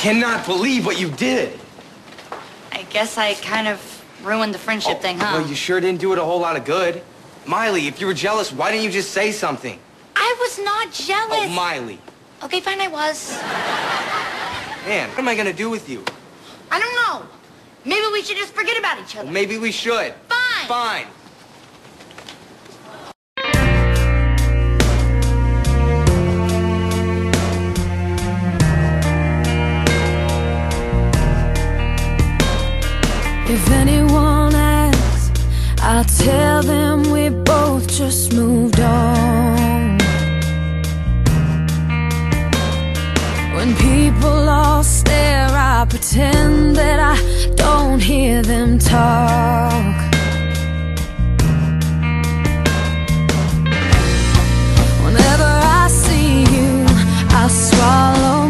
cannot believe what you did. I guess I kind of ruined the friendship thing, huh? Well, you sure didn't do it a whole lot of good. Miley, if you were jealous, why didn't you just say something? I was not jealous. Oh, Miley. Okay, fine, I was. Man, what am I gonna do with you? I don't know. Maybe we should just forget about each other. Well, maybe we should. Fine. Fine. If anyone asks, I'll tell them we both just moved on. When people all stare, I pretend that I don't hear them talk. Whenever I see you, I swallow